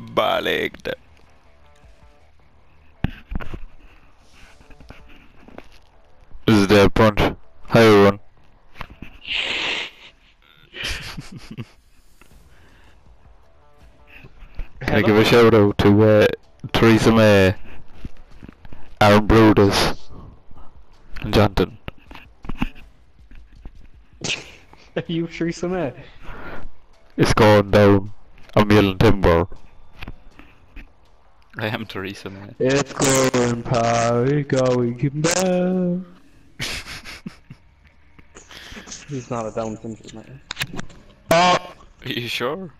Balik. This is Dead Punch. Hi everyone. Can I give a shout out to Theresa May, Aaron Brudis, and Jonathan? Are you Theresa May? It's going down a million timber. I am Theresa May. It's going party, going down. He's not a Down syndrome, man. Are you sure?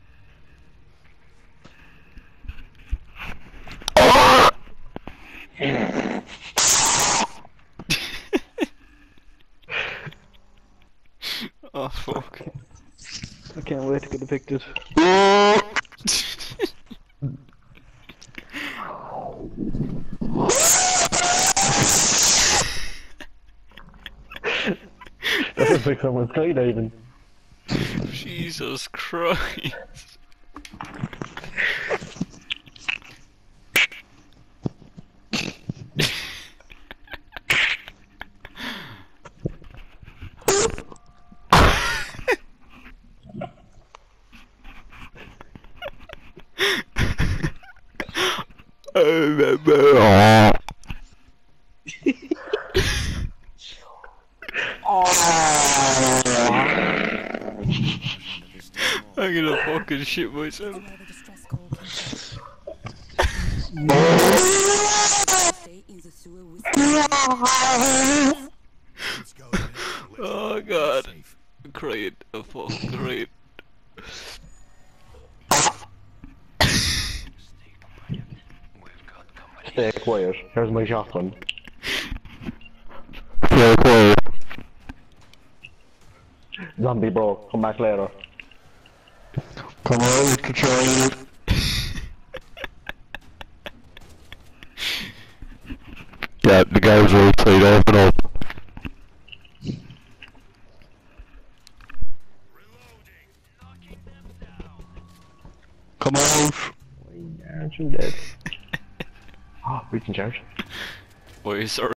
Oh fuck. I can't wait to get evicted. That's like someone skydiving. Jesus Christ. I'm gonna fucking shit myself. Oh god. I'm crying. I'm fucking crying. Stay quiet. Here's my shotgun. Stay quiet. Zombie bro, come back later. Come on, to try it. Yeah, the guys are outside, open up. Come out! Aren't you dead? Oh, we can charge. Boy, sorry.